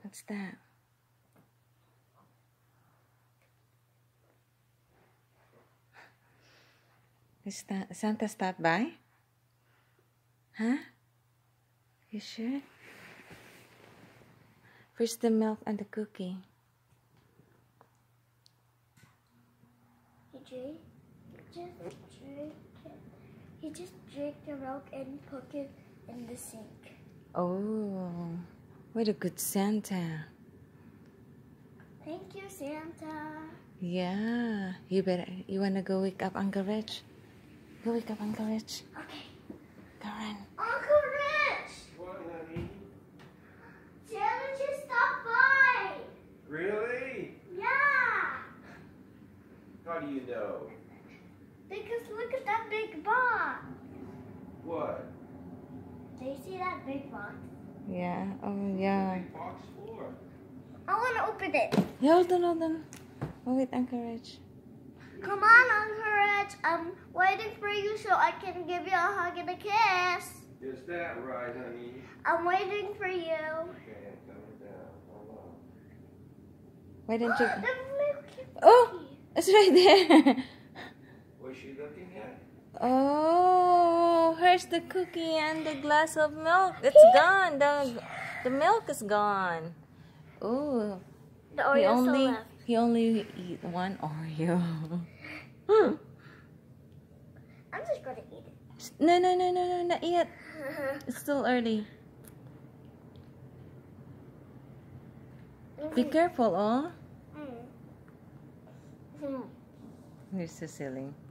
What's that? Is that Santa stopped by? Huh? You sure? Where's the milk and the cookie? He just drank the milk and put it in the sink. Oh, what a good Santa. Thank you, Santa. Yeah, you wanna go wake up Uncle Rich? Go wake up Uncle Rich. Okay. Go run. Uncle Rich! What, honey? Santa just stopped by. Really? Yeah. How do you know? Because look at that big box. What? Do you see that big box? Yeah, oh yeah. Big box for? I want to open it. Yeah, hold on. Oh, wait, Uncle Rich. Come on, Uncle Rich. I'm waiting for you so I can give you a hug and a kiss. Is that right, honey? I'm waiting for you. Okay, I'm coming down. Hold on. Why don't you... The milky Oh, it's right there. What's she looking at? Oh, here's the cookie and the glass of milk. It's gone. The milk is gone. Oh, The Oreo's still left. he only eat one Oreo. I'm just gonna eat it. No, not yet. It's still early. Be careful, oh. You're so silly.